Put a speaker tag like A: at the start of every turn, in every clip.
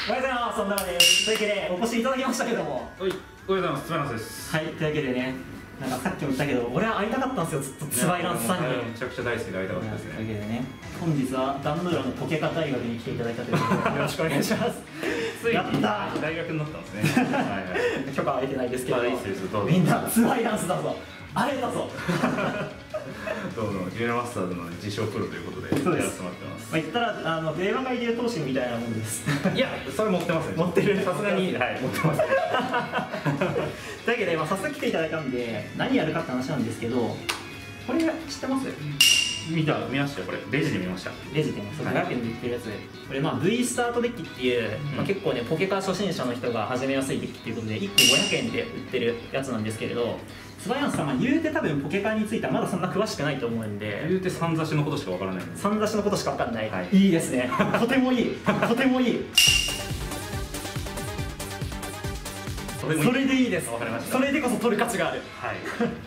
A: おはようございます。そんなのです。というわけでお越しいただきましたけども。
B: はい、おはようございます。つばいらんすです。
A: はい、というわけでね、なんかさっきも言ったけど、俺は会いたかったんですよ、ずっとつばいらんさんに。
B: めちゃくちゃ大好きで会いたかったですね。
A: というわけでね、本日は壇ノ浦のポケカ大学に来ていただいたということで、よろしくお願いします。
B: ついに
A: やったー。
B: 大学になったんですね。はいはい。
A: 許可は得てないですけど、
B: みん
A: なつばいらんすだぞ。あれだぞ。
B: どうぞ、ジュニアマスターズの自称プロということでやらせてもらってます。
A: まあ言ったら電話会流投資みたいなもんです。
B: いや、それ持ってますね。
A: 持ってる。
B: さすがにはい持ってます。
A: というわけで早速来ていただいたんで何やるかって話なんですけど、これ知ってます？
B: 見ましたよ。これレジで見ました。
A: レジでね、500円で売ってるやつ。これV スタートデッキっていう、結構ねポケカ初心者の人が始めやすいデッキっていうことで1個500円で売ってるやつなんですけれど、つばやんさんは言うて多分ポケカについてはまだそんな詳しくないと思うんで、
B: 言うて三差しのことしかわからないんです。
A: 三差しのことしかわかんない。いいですね。とてもいい。とてもいい。それでいいです。わかりました。それでこそ取る価値がある。はい。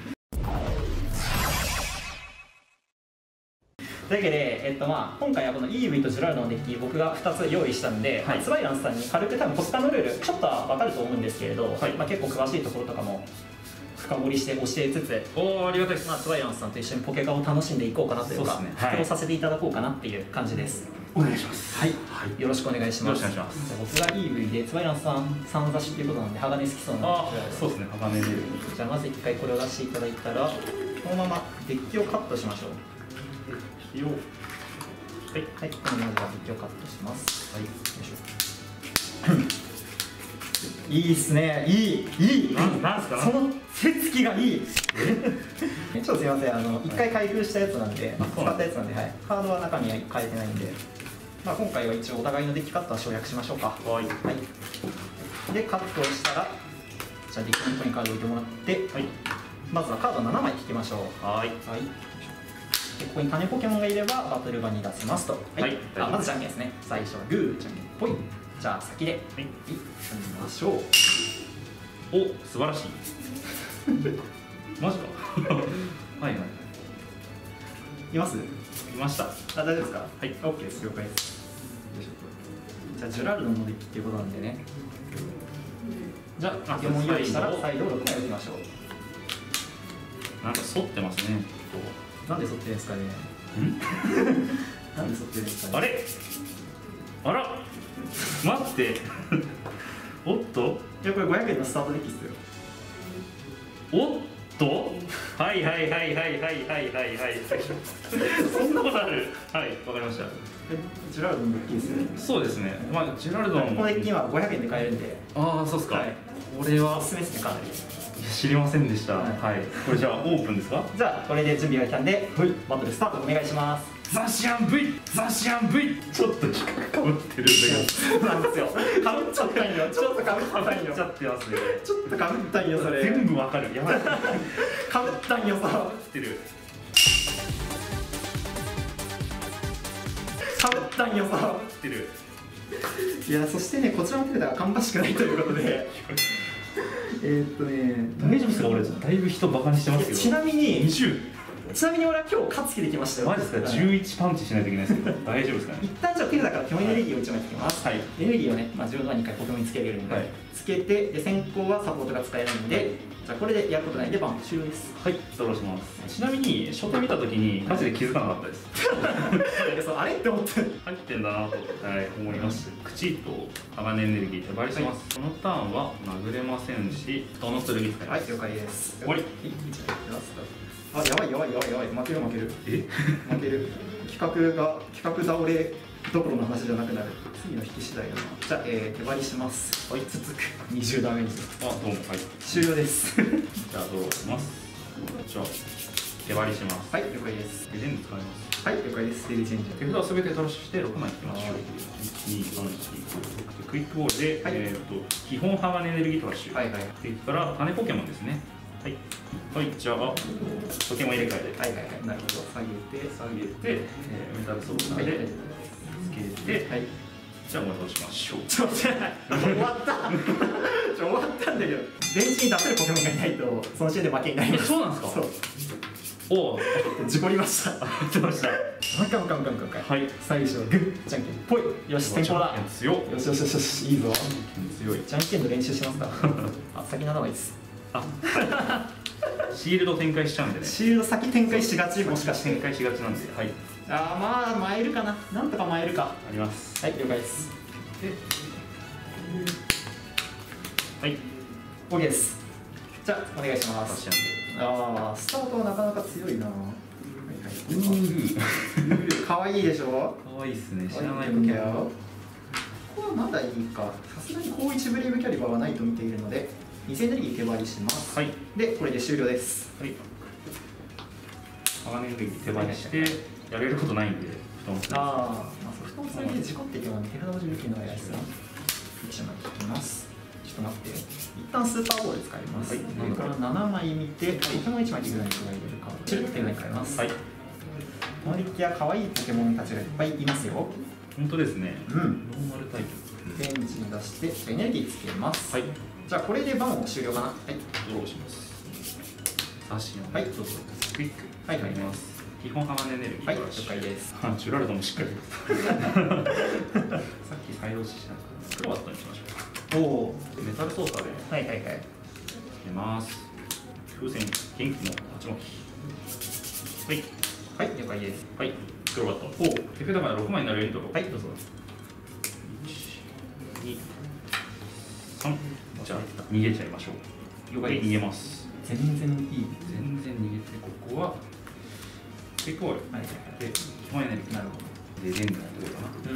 A: というわけで、今回はこのイーブイとジュラルドのデッキ僕が2つ用意したんで、つばいらんさんに軽く多分ポケカのルールちょっとは分かると思うんですけれど、結構詳しいところとかも深掘りして教えつつ、
B: ありがたいです。
A: つばいらんさんと一緒にポケカを楽しんでいこうかなというか、布教させていただこうかなっていう感じです。
B: お願いします。
A: はい、よろしくお願いします。
B: よろしくお願いします。
A: 僕がイーブイでつばいらんさん三差しっていうことなんで鋼好きそうなんで、
B: そうですね、鋼で。
A: じゃあまず1回これを出していただいたら、このままデッキをカットしましょう。デッキをはい、このままデッキをカットします。はい、よいしょ。いいっすね。いい。
B: なんすか。
A: その手つきがいい。ちょっとすみません。1回開封したやつなんで、使ったやつなんで、カードは中身は変えてないんで、今回は一応お互いのデッキカットは省略しましょうか。はい。でカットをしたら、じゃあデッキの方にカードを置いてもらって、まずはカード7枚引きましょう。はい。ここに種ポケモンがいればバトル場に出せますと。まずじゃんけんですね。最初はグー、じゃんけんぽい。じゃあ先で組みましょう。
B: お、素晴らしい。マジか。はい。
A: います？
B: いました。
A: 大丈夫ですか？はい。オッケーです。了解です。じゃあジュラルドのデッキっていうことなんでね。じゃあポケモン用意したらサイドを6枚置きましょう。
B: なんか反ってますね。
A: なんで反ってるんですかね。なんで反ってるんですかね。
B: あら、待って。おっと。
A: いやこれ500円のスタートデッキですよ。
B: おっと。はい。そんなことある。はい、わかりました。
A: ジュラルドのデッキですよね。
B: そうですね。ジュラルドの。
A: このデッキは500円で買えるんで。
B: ああ、そうですか。これは。
A: おすすめですね、かなり。
B: 知りませんでした。はい。これじゃあオープンですか？
A: じゃあこれで準備ができたんで、バトルスタートお願いします。
B: ザシアン V。ちょっと企画かぶってるんだけど。
A: そうなんですよ。かぶっちゃったんよ。ちょっとかぶったんよ。
B: ちゃってますね。
A: ちょっとかぶったんよそれ。
B: 全部わかる。やばい。
A: かぶったんよさ。
B: かぶってる。
A: かぶったんよさ。
B: かぶってる。
A: いやそしてねこちらの手が芳しくないということで。
B: 大丈夫ですか？俺だいぶ人バカにしてますけど。
A: ちなみに
B: 20。
A: ちなみに俺は今日勝つ気できましたよ。
B: マジですか？11パンチしないといけないですけど大丈夫ですかね？
A: 一旦じゃあ手札から基本エネルギーを1枚引きます。エネルギーをね、自分は2回ポケモンにつけれるので、つけてで先行はサポートが使えるので、じゃあこれでやることないんでバン終了です。
B: はい、ドローします。ちなみに初手見たときにマジで気づかなかったです。
A: あれって思って
B: 入ってんだなと思います。口と鋼エネルギー手張りします。このターンは殴れませんし、どの剣使います。
A: はい、了解です。
B: 終わり。
A: あ、やばい、負ける。負ける。企画倒れどころの話じゃなくなる。次の引き次第だな。じゃあ、手張りします。はい、続く。20ダメージ。
B: どうも、はい。
A: 終了です。
B: じゃあ、どうします。じゃあ、手張りします。
A: はい、了解です。
B: 全部使います。はい、
A: 了解です。デリチェンジ。
B: 手札すべてドロッシュして6枚引きましょう。1、2、3、4、5、6。クイックボールで、基本鋼エネルギートラッシュ。それから種ポケモンですね。はい、じゃあポケモン入れ替えで、
A: なるほど、下げて、
B: メタルソーダでつけて、じゃあ戻しましょう。
A: 終わったんだけど、ベンチに出せるポケモンがいないとその時点で負けになります。
B: そうなんですか？ おお、
A: 事故りました。
B: 出ました。
A: もう一回。
B: はい。
A: 最初はグッ、じゃんけんぽい。よし、先行だ。
B: 強っ。
A: よし、いいぞ。
B: 強い。
A: じゃんけんの練習しますか。あ、先7枚です。
B: あ、シールド展開しちゃうんでね。
A: シールド先展開しがち、もしかして。
B: 展開しがちなんで。はい。
A: あー、まあ、参るかな。なんとか参るか。
B: あります。
A: はい、了解です。
B: はい。
A: OK です。じゃあ、お願いします。ああ、スタートはなかなか強いな。かわいいでしょ。
B: かわいいですね。知らない
A: ポケよ。ここはまだいいか。さすがに高1ブレイブキャリバーはないと見ているので、2000エネルギー手割りします。はい。で、これで終了です。はい。
B: 鋼エネルギー手割りしてやれることないんで、布団を。
A: ああ、まあ布団をつないで事故っていけば手札を準備機能がやりますよ。1枚引きます。ちょっと待って、一旦スーパーボール使います。はい、それから7枚見て、ポケモン1枚手札に加えれるカード、チル手札に変えます。はい。このデッキは可愛いポケモンたちがいっぱいいますよ。
B: 本当ですね。
A: うん。ノ
B: ーマルタイプ。
A: ベンチに出して、エネルギーつけます。はい。じゃあ、これでバンを終了かな。はい。
B: ドローします。
A: はい、どうぞ。
B: クイック。はい、入ります。基本鋼エネルギー。はい、了解です。ジュラルドもしっかり。さっき再用ししなかった。クロワットにしましょう。おお、メタル操作で。
A: はい。
B: つけます。風船、元気の鉢巻き。はい、
A: 了解です。
B: はい、クロワット。おお、手札から6枚になるエントロ。
A: はい、どうぞ。
B: 1、2、3。じゃあ、逃げちゃいましょう。了解、逃げます。
A: 全然いい。
B: 全然逃げて、ここは。クイックボール。はい。で、基本エネルギー。なるほど。で、レンダーってことか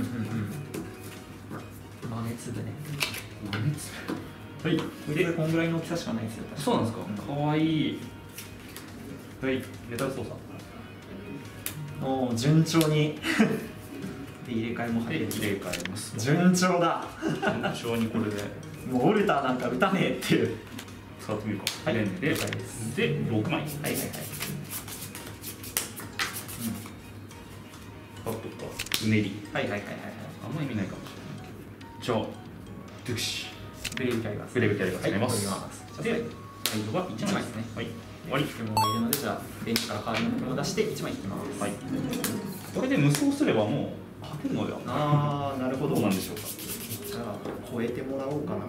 A: な。豆粒ね。
B: はい。
A: で、こんぐらいの大きさしかないですよ。
B: そうなんですか。かわいい。はい。メタル操作。
A: おお、順調に。で、入れ替えも入れ
B: 入れ替えます。
A: 順調だ。
B: 順調にこれで。
A: もうオルターなんか打たねえっていう。
B: 使ってみるか。はい。で、6枚。はい。カットか。うねり。
A: はい。
B: あんま意味ないかもしれないけど。じゃあ、ドゥクシ。
A: ブレイブキャリバー。
B: ブレイブキャリバー使います。
A: で、サイドが1枚ですね。はい。終わり。ポケモンがいるので、じゃあ、ベンチから代わりのポケモンを出して1枚引きます。はい。
B: これで無双すればもう勝てるのでは。
A: ああ、なるほど。
B: どうなんでしょうか。
A: じゃあ、超えてもらおうかな。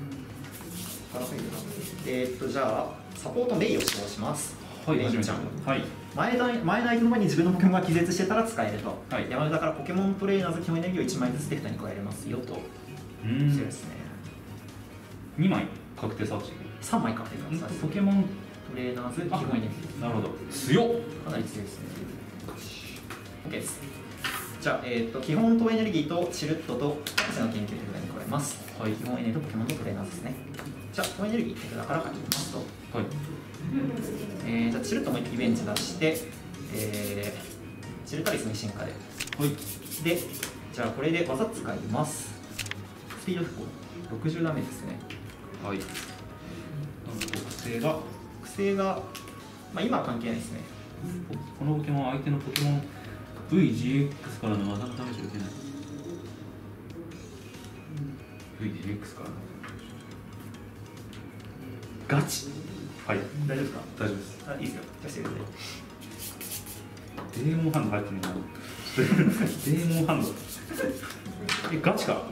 A: じゃあ、サポートメイを使用します。
B: はい、始めちゃう。はい。
A: 前の相手の前に自分のポケモンが気絶してたら使えると。はい。山札からポケモントレーナーズ基本エネルギーを1枚ずつ手札に加えれますよと。そうですね。
B: 2枚確定サーチ。
A: 3枚確定サーチ。
B: ポケモン
A: トレーナーズ基本エネルギー。
B: なるほど。強っ。
A: かなり強いですね。OK です。じゃあ、基本とエネルギーとチルットと博士の研究手札に加えます。はい。基本エネルギーとポケモンとトレーナーズですね。じゃあ、エネルギー手札から書きますと。はい。じゃあ、チルットも1ベンチ出して、チルタリスの進化で。はい。で、じゃあ、これで技使います。スピード復興、60ダメですね。はい。苦性が、まあ、今は関係ないですね。
B: このポケモンは相手のポケモン VGX からの技のダメージを受けない。VGX からの
A: ガチ。
B: はい。
A: 大丈夫ですか？
B: 大丈夫です。
A: あ、いいですよ。じゃあしてくださ
B: い。デーモンハンド入ってるのかな。デーモンハンド。ガチか。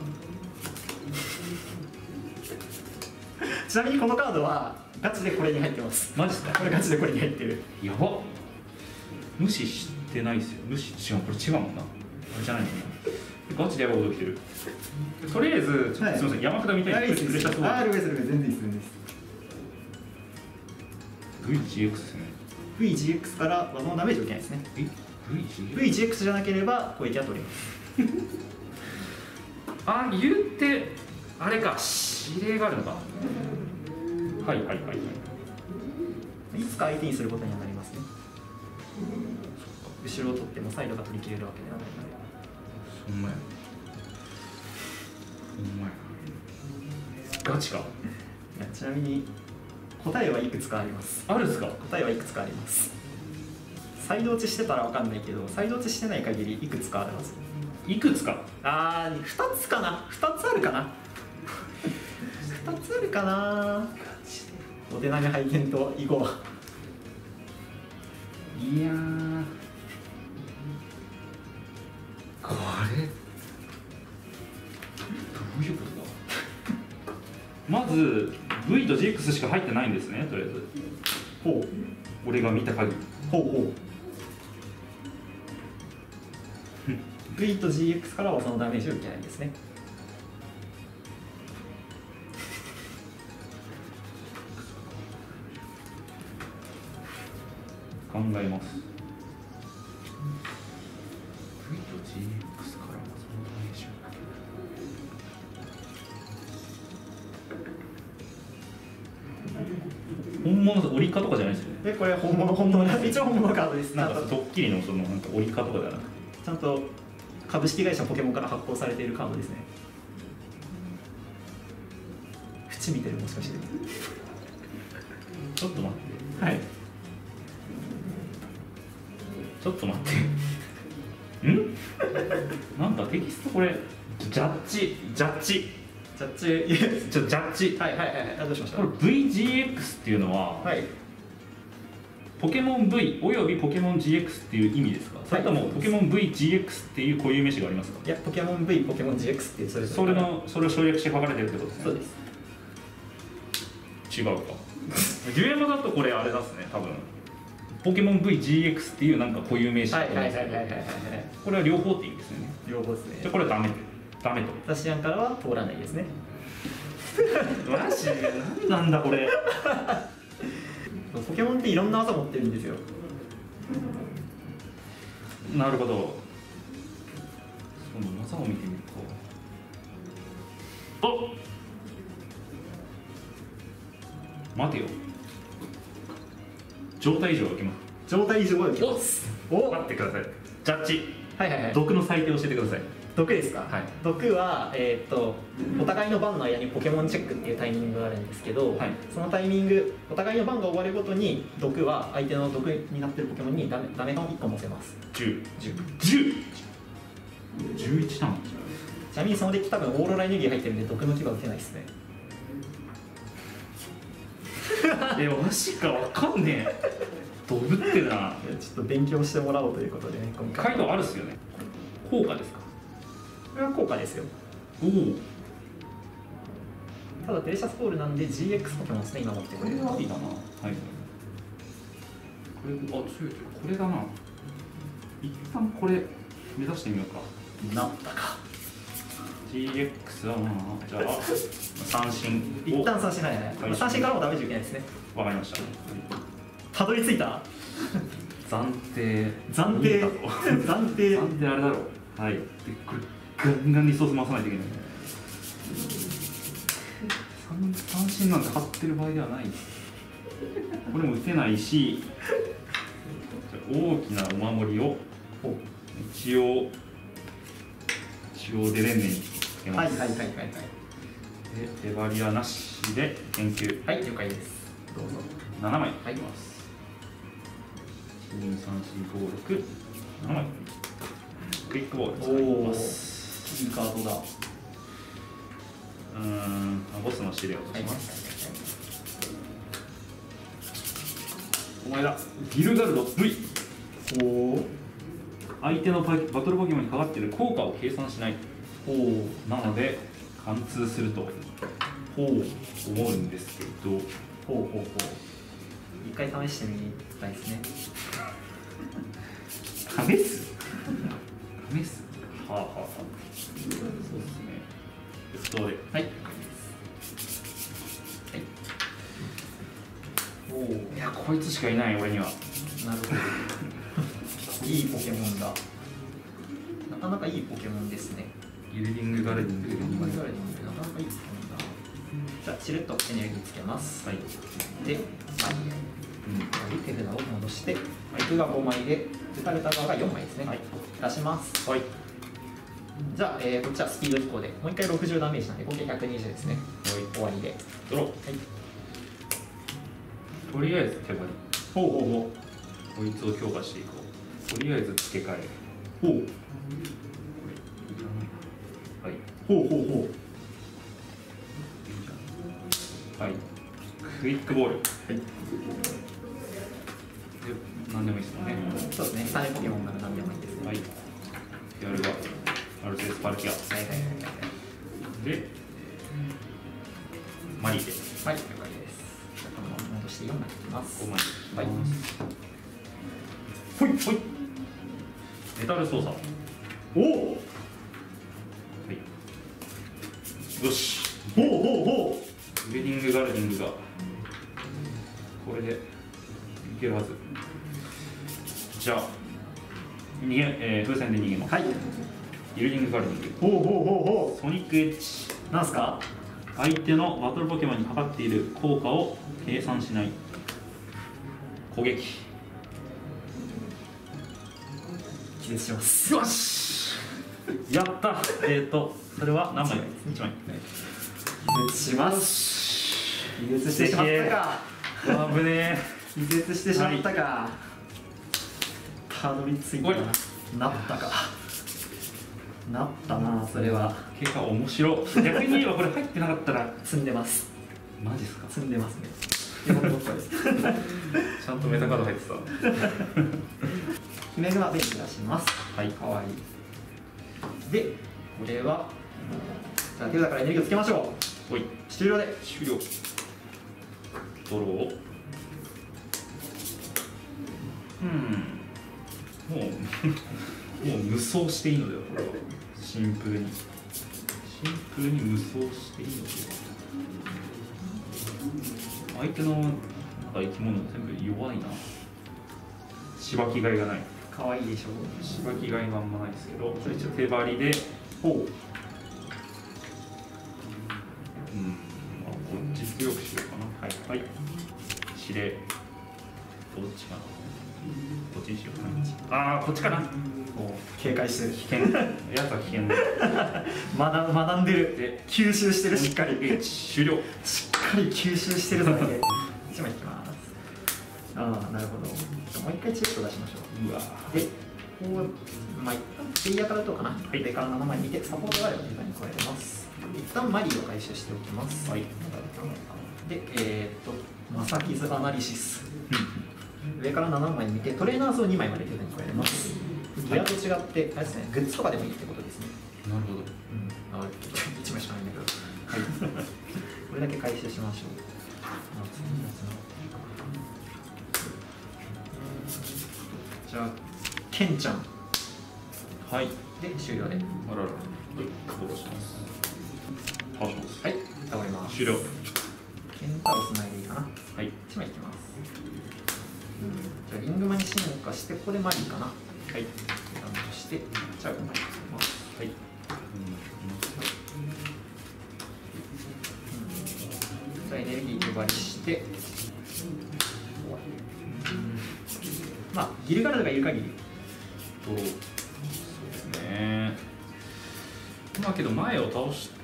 A: ちなみにこのカードはガチでこれに入ってます。
B: マジですか？
A: これガチでこれに入ってる。
B: やば。無視してないですよ。無視違う、これ違うもんな。あれじゃないのかな。ガチでやばいこと起きてる。とりあえず、はい、すみません、山札みたいにプレッシャーそう。
A: あ、了解です。全然いいです。
B: VGX ですね。
A: VGX から技のダメージを受けないですね。VGX じゃなければ攻撃は取れます。
B: あ、言って、あれか、指令があるのか。はい。
A: いつか相手にすることにはなりますね。後ろを取ってもサイドが取り切れるわけではないので。
B: ほんまや。ガチか。
A: いや、ちなみに答えはいくつかあります。
B: あるんですか？
A: 答えはいくつかあります。サイド打ちしてたらわかんないけど、サイド打ちしてない限りいくつかあるはず。
B: いくつか？
A: あー、2つかな。2つあるかな。2つあるかな。お手投げ拝見と囲碁。
B: いやー、これどういうことだ。まず V と GX しか入ってないんですね、とりあえず。
A: ほう、
B: 俺が見た限り。
A: ほうほうV と GX からはそのダメージを受けないんですね。
B: 考えます。V と GX からはそのダメージを受けない。本物の折りかとかじゃないですよね。
A: これ本物一応本物カードです。
B: なんかドッキリのそのなんか折りかとかじゃなくて、
A: ちゃんと株式会社ポケモンから発行されているカードですね。縁見てる、もしかして。
B: ちょっと待って。
A: はい。
B: ちょっと待って。ん？なんかテキストこれジャッジ。
A: ジャッジ、
B: ジャッジ。
A: はいはいはい。どうしました？
B: これ VGX っていうのは、
A: はい。
B: ポケモン V およびポケモン GX っていう意味ですか？それともポケモン VGX っていう固有名詞がありますか？
A: いや、ポケモン V、ポケモン GX っていうそれ
B: それを省略して書かれてるってことですね。
A: そうです。
B: 違うか。デュエマだとこれあれですね、多分。ポケモン VGX っていうなんか固有名詞がありますけど、これは両方って意味ですよね。
A: 両方ですね。
B: じゃあこれはダメと。
A: 私案からは通らないですね。
B: マジで何なんだこれ。
A: ポケモンっていろんな技持ってるんですよ。
B: なるほど。その技を見てみると、おっ、待てよ。状態異常が起きます。
A: 状態異常が起きます。
B: お、待ってください。ジャッジ。
A: はいはいはい。
B: 毒の最低を教えてください。
A: 毒ですか？
B: はい。
A: 毒はお互いの番の間にポケモンチェックっていうタイミングがあるんですけど、はい、そのタイミング、お互いの番が終わるごとに毒は相手の毒になってるポケモンにダメが1個乗せます。11ターン。ちなみにそのデッキ多分オーロラエネルギー入ってるんで毒の気は打てないですね。
B: マジか、わかんねえ。ドブってな。
A: ちょっと勉強してもらおうということでね、今回。
B: カイドウあるっすよね。効果ですか？
A: これは効果ですよ。
B: おお。
A: ただデリシャスコールなんで GX ポケモンですね、今持ってくれる。
B: これはいいだな。はい。これ、強い。これだな。一旦これ目指してみようか。
A: なったか。
B: GX はまあ、じゃあ三振。
A: 一旦三振、はいはい。三振からもダメージ受けないですね。
B: わかりました。
A: たどり着いた。
B: 暫定あれだろう。はい。でこれガンガンリソース回さないといけない。三振なんて張ってる場合ではない。これも打てないし、大きなお守りを一応デレンネにつけます。で、手張りはなしで研究。
A: はい、了解です。どうぞ。
B: 7枚入ります。1、2、3、4、5、6、7枚。クイックボール使います。
A: いいカードだ。
B: ボスの資料とします。お前だ、ギルガルド V。相手のバトルポケモンにかかっている効果を計算しない。なので貫通すると思うんですけど、
A: 一回試してみたいですね。
B: 試すはあはあ、そうですね。はい、いや、こいつしかいない俺には。
A: なるほど。いいポケモンだ。なかなかいいポケモンですね。
B: ギルディングガルディング、なかなかいいポケモンだ。
A: じゃあ、しれっとエネルギーつけます。はい。で、手札を戻して、僕が5枚で、打たれた側が4枚ですね。はい。出します。はい。じゃあ、こっちはスピード飛行で、もう一回60ダメージなんで、合計120ですね。終わりで。
B: ドロー。はい。とりあえず手張り。こいつを強化していこう。とりあえず付け替え。はい。はい。クイックボール。はい。で、 何でもいいですよね。
A: そうですね、種ポケモンなら何でもいいですね。
B: はい。やるがアルテスパルキア。
A: はいはいはいはい。
B: で、マリーで。
A: はい、了解です。じゃあこのまま戻して4枚いきます。
B: 5枚。
A: はい。
B: ほいほい。メタル操作。
A: おお。
B: はい。よし。
A: ほうほうほ
B: ウェディングガルディングがこれでいけるはず。じゃあ風船で逃げます。
A: はい。
B: ウェディングガルディング。
A: ほうほうほうほ
B: ソニックエッジ。
A: う。なんすか？
B: 相手のバトルポケモンにかかっている効果を計算しない攻撃。
A: 気絶します。
B: よしやった。それは何枚？1枚。
A: 気絶します。気絶してしまったか。
B: 危ねえ。
A: 気絶してしまったか。たどり着いたな。なったか。なったな、それは。
B: 結果面白い。逆に言えばこれ入ってなかったら
A: 積んでます。
B: マジっすか？
A: 積んでますね。山本です。
B: ちゃんとメタカード入ってた。
A: 姫がベンチ出します。
B: はい。
A: かわいい。で、これはじゃあ手札からエネルギーをつけましょう。
B: ほい。
A: 終了で。
B: 終了。ドロー。もう無双していいのでは、これは。シンプルに無双していいのでは。相手のなんか生き物全部弱いな。しばきがいがない。
A: かわいいでしょう。
B: しばきがいがあんまないですけど、それ一応手張りで、まあ、こっち強くしようかな。はい。指令。どっちかな。こっちにしようかな。ああ、こっちかな。
A: 警戒してる。
B: 危険。やつは危険だ。
A: 学んでる。で、吸収してる、しっかり。
B: 終了。
A: しっかり吸収してるぞ。1枚いきます。ああ、なるほど。もう一回チェック出しましょう。
B: うわ。
A: で、こう、まあ、一旦レイヤーからどうかな。
B: はい。
A: 上から7枚見て、サポートがあれば手札に加えます。一旦マリーを回収しておきます。
B: はい。
A: で、マサキズアナリシス。上から7枚見て、トレーナーズを2枚まで手札に加えます。ギアと違って、あれですね、グッズとかでもいいってことですね。
B: なるほど。
A: 1枚しかないんだけど。はい。これだけ回収しましょう。じゃあ、ケンちゃん。
B: はい。
A: で、終了で。
B: あらら。はい。どうします。倒します。
A: はい。倒れます。
B: 終了。
A: ケンタロス投げでいいかな。
B: はい。
A: 1枚いきます。じゃあ、リングマに進化して、ここでマリーかな。はい。そして、じゃあ、5枚いきます。はい。じゃあ、エネルギー配りして、まあ、ギルガルドがいる限り。
B: そうですね。まあけど前を倒して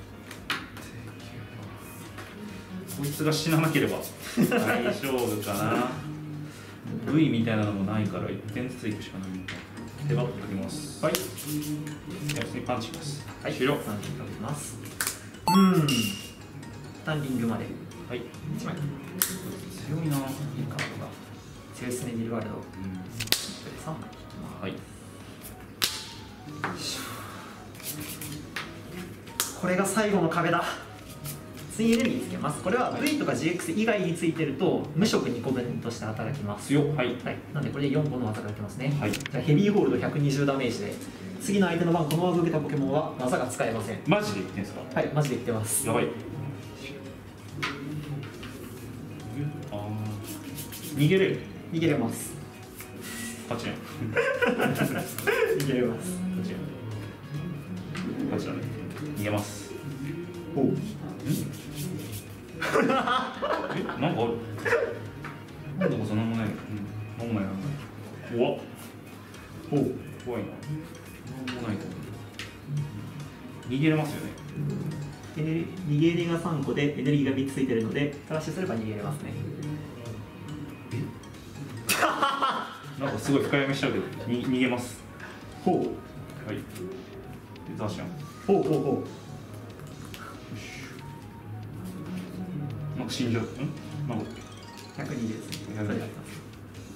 B: こいつが死ななければ大丈夫かな。V みたいなのもないから1点ずついくしかないみたいな。手バッとかけます。はい。普通にパンチします。
A: はい。
B: 終了。
A: パンチかけます。タンリングまで。
B: はい。
A: 1枚。
B: 強いな。いい
A: カードが。強いですね、ギルガルド。3枚。
B: はい。
A: これが最後の壁だ。次エネルギーつけます。これは V とか GX 以外についてると無色2個分として働きます。
B: 強。はい。
A: はい。なんでこれで4個の技が出てますね。
B: はい。
A: じゃあヘビーホールド120ダメージで、次の相手の番この技を受けたポケモンは技が使えません。
B: マジで言ってんすか？
A: はい、マジで言ってます。
B: やばい。逃げれる。
A: 逃げれます。
B: 勝ちやん。
A: 逃げれます。
B: 勝ちやん。勝ちだね。逃げます。
A: おう。
B: なんかある。なんだこそなんもない。なんもないなんもない。怖っ。
A: おう。
B: 怖いな。なんもないと思う。逃げれますよね。
A: 逃げれが3個でエネルギーが3つついてるので、プラスすれば逃げれますね。
B: なんかすごい深読みしちゃうけど、逃げます。
A: ほう。
B: はい。で、ザーシャン。
A: ほうほうほう。
B: なんか死んじゃう。なんか
A: 120ですね。
B: 120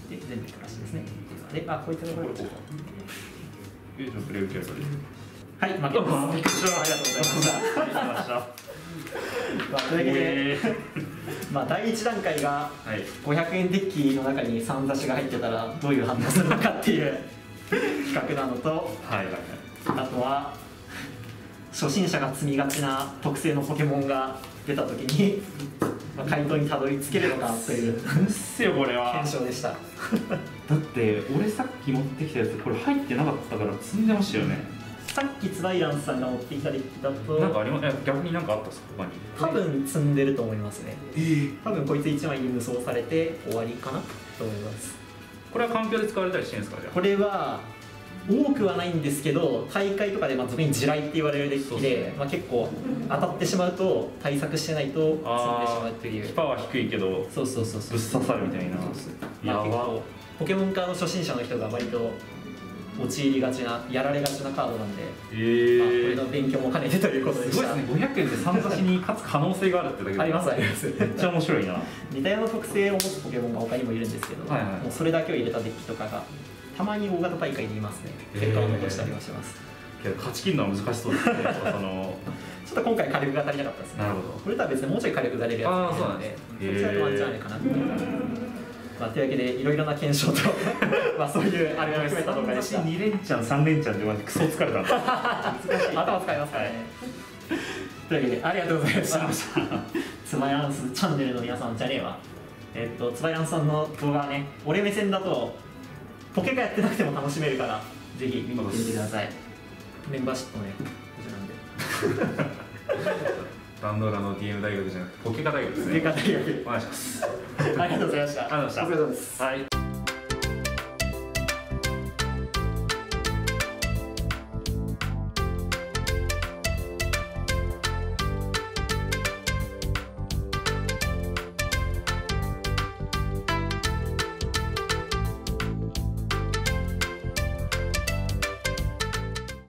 A: で全部プラスですね。で、こいつのこれこうか。
B: じゃあプレイ受けられる。
A: はい、負けます。びっくりした。ありがとうございました。
B: ありがとうございました。
A: というわけで、第1段階が500円デッキの中に3差しが入ってたらどういう反応するのかっていう企画なのと、あとは初心者が積みがちな特性のポケモンが出た時に回答にたどり着けるのかという検証でした。
B: だって俺さっき持ってきたやつこれ入ってなかったから積んでましたよね。
A: さっきツバイランスさんが持ってきたデッキだと
B: なんかあります？逆になんかあったんですか？他に
A: 多分積んでると思いますね。多分こいつ1枚に無双されて終わりかなと思います。
B: これは環境で使われたりしてるんですか？
A: これは多くはないんですけど、大会とかで俗に地雷って言われるデッキで、結構当たってしまうと対策してないと積んでしまうっていう。
B: キパは低いけどぶっ刺さるみたいな。
A: 結構ポケモンカード初心者の人が割と陥りがちな、やられがちなカードなんで、これの勉強も兼ねてということでした。
B: すごいですね。500円で3差しに勝つ可能性があるってだけで
A: ありますあります。
B: めっちゃ面白いな。
A: 似たような特性を持つポケモンが他にもいるんですけど、もうそれだけを入れたデッキとかがたまに大型大会でいますね。結果を残したりはします。
B: けど勝ち切るのは難しそうですね。ちょっ
A: と今回火力が足りなかったですね。
B: なるほど。
A: これとは別にもうちょい火力が出るやつなので、そっちだとワンチャンあれかなと思います。というわけでいろいろな検証とそういうあれを含めた動画でした。
B: 2連チャン3連チャンでマジクソ疲れた。難しい。
A: 頭使いますからね。というわけでありがとうございました。ツバイランスチャンネルの皆さんじゃねえわ。ツバイランスさんの動画はね、俺目線だとポケカやってなくても楽しめるからぜひ見に行ってみてください。メンバーシップもね、こちらなんで。
B: バンドラの DM 大学じゃなくてポケカ大学ですね。
A: ポケカ大学。
B: お願いします。
A: ありがとうございました。
B: ありがとうございました。
A: お疲れ様です。
B: はい。